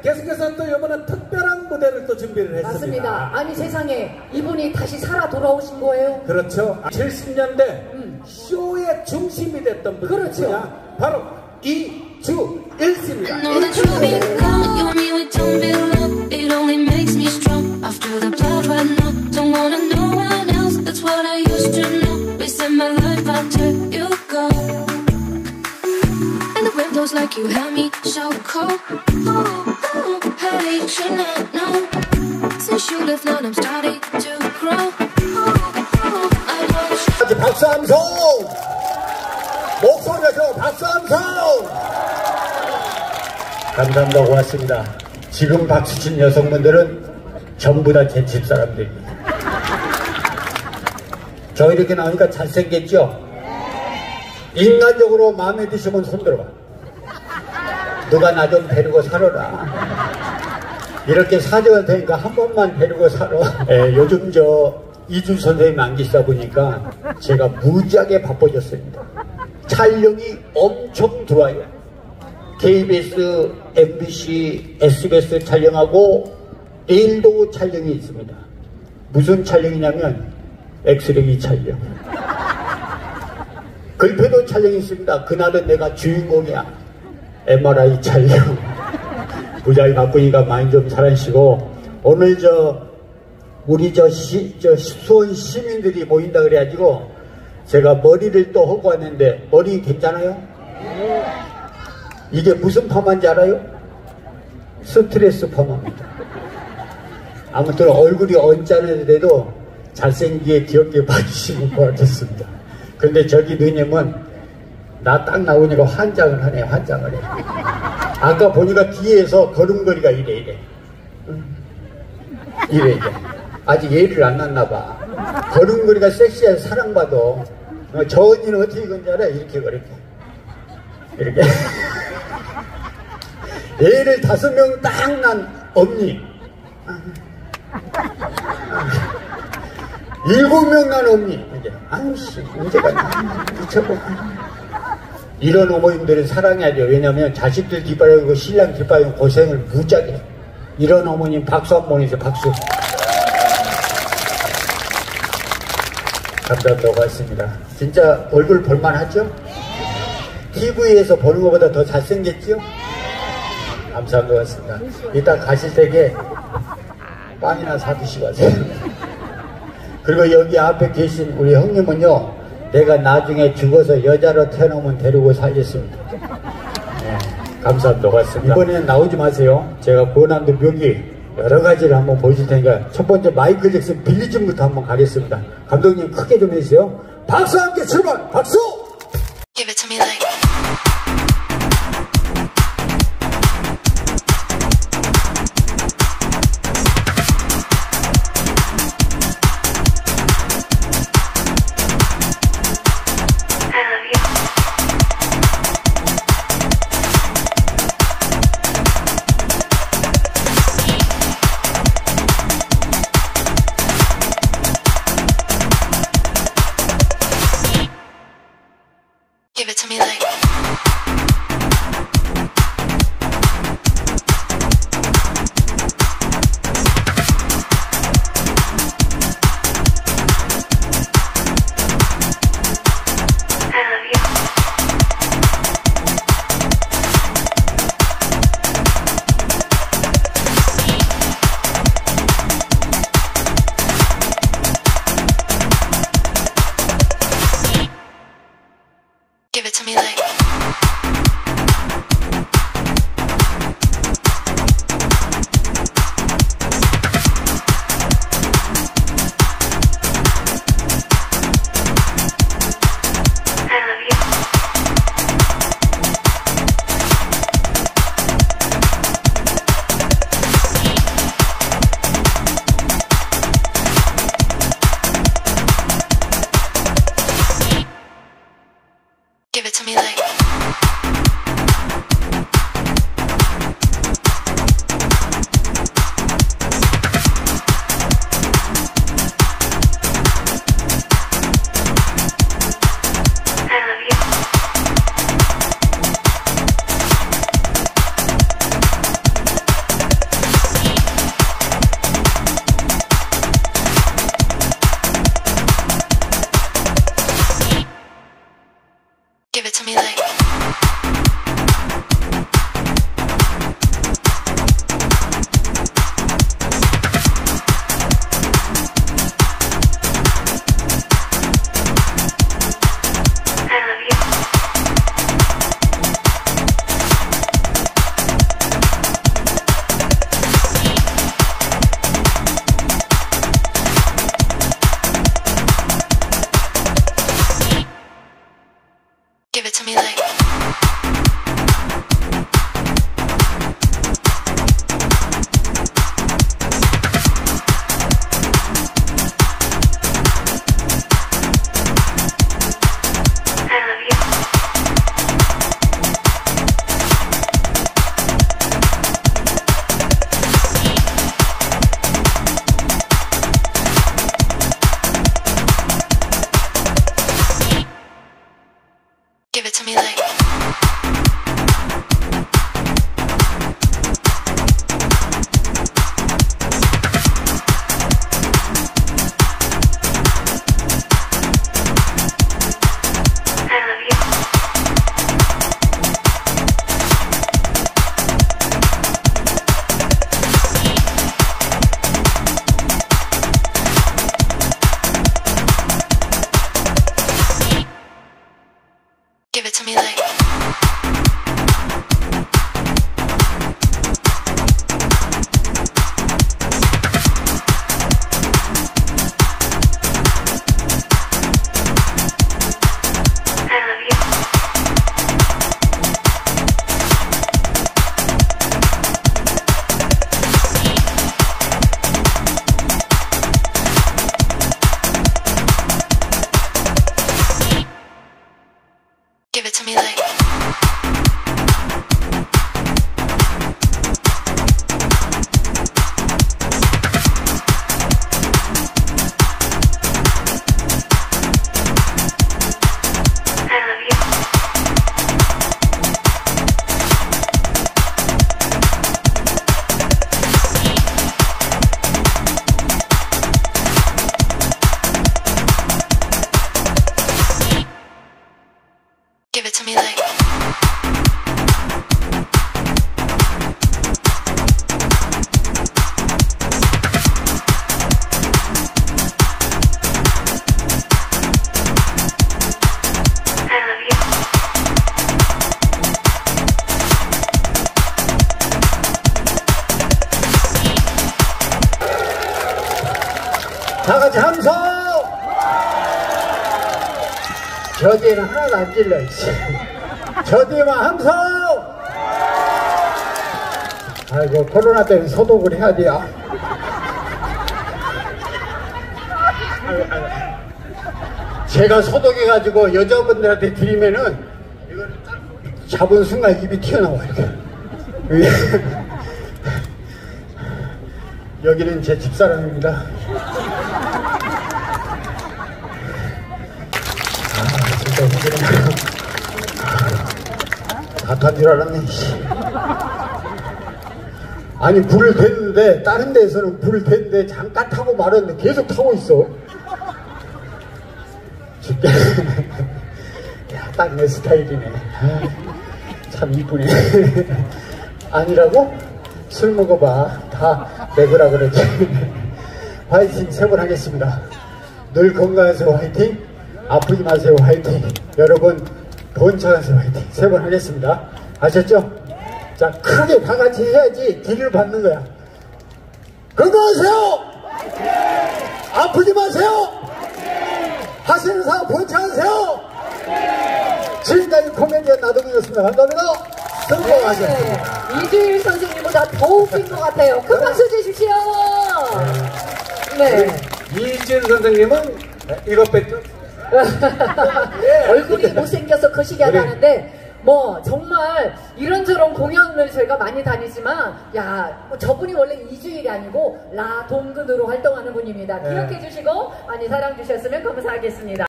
계속해서 또 이번엔 특별한 무대를 또 준비를 했습니다. 맞습니다. 아니 세상에 이분이 다시 살아 돌아오신 거예요? 그렇죠. 70년대 쇼의 중심이 됐던 분이 그렇죠. 누구냐? 바로 이주일 씨입니다. Windows like you had me so cold. Hey, you should not know. Since you left, now I'm starting to grow. I want you. 박수 함성! 목소리가 저 박수 함성! 감사합니다. 고맙습니다. 지금 박수 친 여성분들은 전부 다 제 집사람들입니다. 저 이렇게 나오니까 잘생겼죠? 인간적으로 마음에 드시면 손들어봐. 누가 나 좀 데리고 살아라. 이렇게 사정할 테니까 한 번만 데리고 살아. 요즘 저 이주 선생님 안 계시다 보니까 제가 무지하게 바빠졌습니다. 촬영이 엄청 들어와요. KBS, MBC, SBS 촬영하고 내일도 촬영이 있습니다. 무슨 촬영이냐면 엑스레이 촬영. 글패도 촬영이 있습니다. 그날은 내가 주인공이야. MRI 촬영. 무지하게 바쁘니까 많이 좀 사랑하시고, 오늘 우리 수원 시민들이 모인다 그래가지고 제가 머리를 또 하고 왔는데, 머리 괜찮아요? 이게 무슨 파마인지 알아요? 스트레스 파마입니다. 아무튼 얼굴이 언짢은데도 잘생기게 귀엽게 봐주시면 고맙겠습니다. 근데 저기 누님은 나 딱 나오니까 환장을 하네. 환장을 해. 아까 보니까 뒤에서 걸음걸이가 이래. 이래. 아직 예를 안 났나 봐. 걸음걸이가 섹시해서 사랑받아. 저 언니는 어떻게 건지 알아? 이렇게. 애를 5명 딱 난 언니. 7명 난 언니. 아이씨, 문제가 미쳐봐. 이런 어머님들은 사랑해야죠. 왜냐면 자식들 뒷바라지고 신랑 뒷바라지고 고생을 무지하게 해요. 이런 어머님 박수 한 번 해주세요. 박수. 감사합니다. 고맙습니다. 진짜 얼굴 볼만하죠? TV에서 보는 것보다 더 잘생겼죠? 감사합니다. 고맙습니다. 이따 가실 때에 빵이나 사드시고 가세요. 그리고 여기 앞에 계신 우리 형님은요, 내가 나중에 죽어서 여자로 태어나면 데리고 살겠습니다. 네, 감사합니다. 고맙습니다. 이번에는 나오지 마세요. 제가 고난도 묘기 여러 가지를 한번 보여줄 테니까 첫 번째 마이클 잭슨 빌리진부터 한번 가겠습니다. 감독님 크게 좀 해주세요. 박수 함께 출발! 박수! Give it to me like. Give it to me like. 다 같이 함성! 저 뒤에는 하나도 안 질러, 이씨. 저 뒤에만 함성! 아이고, 코로나 때문에 소독을 해야 돼요. 제가 소독해가지고 여자분들한테 드리면은 이걸 딱 잡은 순간 입이 튀어나와 이렇게. 여기는 제 집사람입니다. 진짜 힘들어. 다 탄 줄 알았네. 아니 불을 댔는데 다른 데에서는 불을 댔는데 잠깐 타고 말았는데 계속 타고 있어. 야, 딱 내 스타일이네. 참 이쁘네. 아니라고? 술 먹어봐. 다 내거라 그러지. 화이팅 세 번 하겠습니다. 늘 건강하세요 화이팅. 아프지 마세요 화이팅. 여러분 돈 찾아서 화이팅 세 번 하겠습니다. 아셨죠? 자, 크게 다 같이 해야지 기를 받는 거야. 건강하세요! 아프지 마세요! 하시는 사람 번창하세요! 지금까지 코미디언 나동이었습니다. 감사합니다. 성공하셨습니다. 이주일 선생님보다 더 웃긴 것 같아요. 큰 박수 주십시오. 네. 이준 선생님은 이것밖에 얼굴이 못생겨서 거시기 하다는데 뭐 정말 이런저런 공연을 저희가 많이 다니지만 저분이 원래 이주일이 아니고 라동근으로 활동하는 분입니다. 기억해 주시고 많이 사랑 주셨으면 감사하겠습니다.